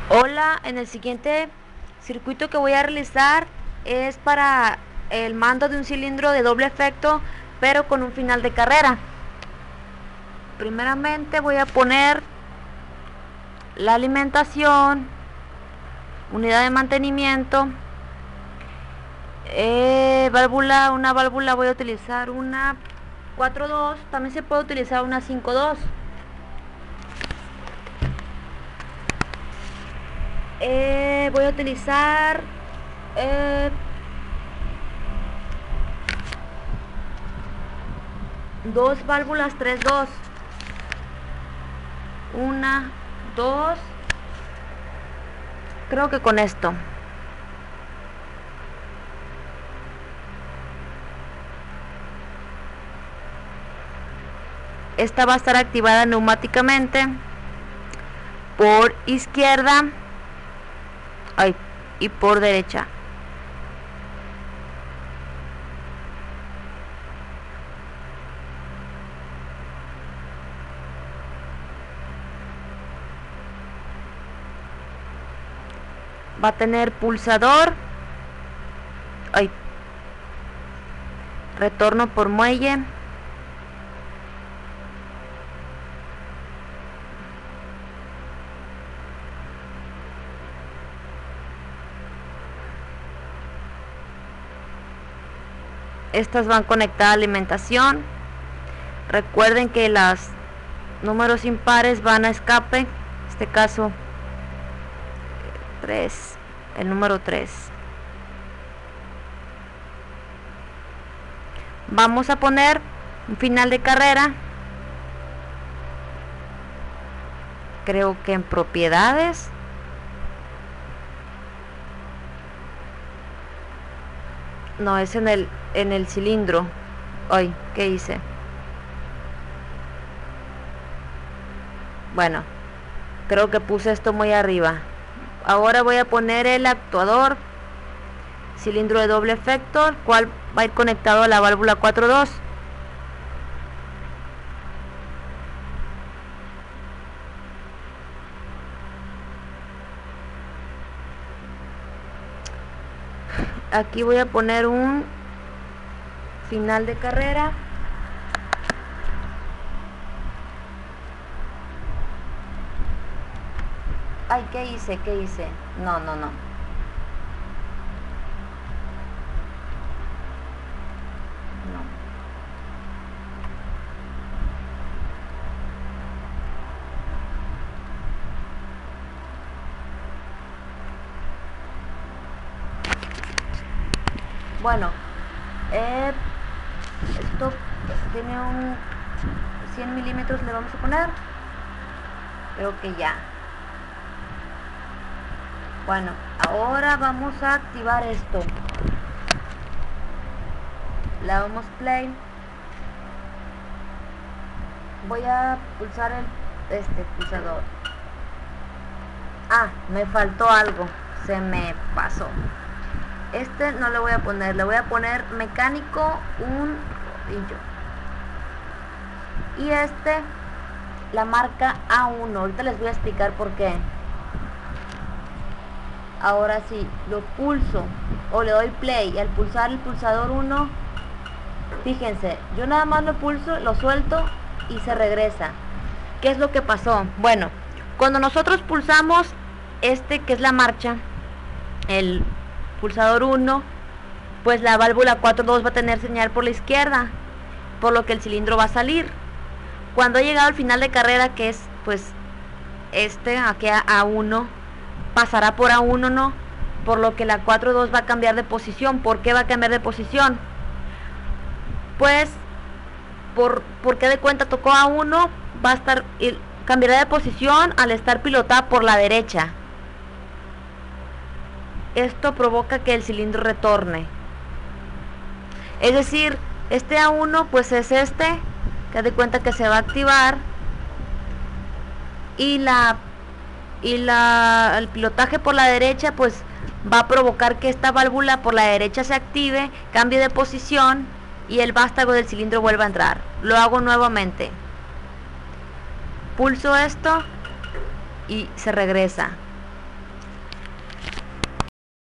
Hola, en el siguiente circuito que voy a realizar es para el mando de un cilindro de doble efecto, pero con un final de carrera. Primeramente voy a poner la alimentación, unidad de mantenimiento, una válvula voy a utilizar una 4.2, también se puede utilizar una 5.2. Voy a utilizar dos válvulas 3.2, una, dos, creo que con esto. Esta va a estar activada neumáticamente por izquierda y por derecha. Va a tener pulsador, retorno por muelle, estas van conectadas a alimentación. Recuerden que los números impares van a escape, en este caso 3, el número 3. Vamos a poner un final de carrera, creo que en propiedades. No, es en el cilindro. ¿Qué hice? Bueno, creo que puse esto muy arriba. Ahora voy a poner el actuador, cilindro de doble efecto, el cual va a ir conectado a la válvula 4.2. Aquí voy a poner un final de carrera. ¿Qué hice? No. Bueno, esto tiene un 100 milímetros, le vamos a poner. Creo que ya. Bueno, ahora vamos a activar esto. Le damos play. Voy a pulsar este pulsador. Me faltó algo, se me pasó. Este no le voy a poner, le voy a poner mecánico un rodillo. Y la marca A1. Ahorita les voy a explicar por qué. Ahora sí, lo pulso o le doy play, y al pulsar el pulsador 1, fíjense, yo nada más lo pulso, lo suelto y se regresa. ¿Qué es lo que pasó? Bueno, cuando nosotros pulsamos que es la marcha, el pulsador 1, pues la válvula 4.2 va a tener señal por la izquierda, por lo que el cilindro va a salir. Cuando ha llegado al final de carrera, que es pues aquí a A1, pasará por A1, ¿no? Por lo que la 4.2 va a cambiar de posición. ¿Por qué va a cambiar de posición? Pues porque de cuenta tocó A1, cambiará de posición al estar pilotada por la derecha. Esto provoca que el cilindro retorne. Es decir, este A1 pues es que de cuenta que se va a activar, y el pilotaje por la derecha pues va a provocar que esta válvula por la derecha se active, cambie de posición y el vástago del cilindro vuelva a entrar. Lo hago nuevamente. Pulso esto y se regresa.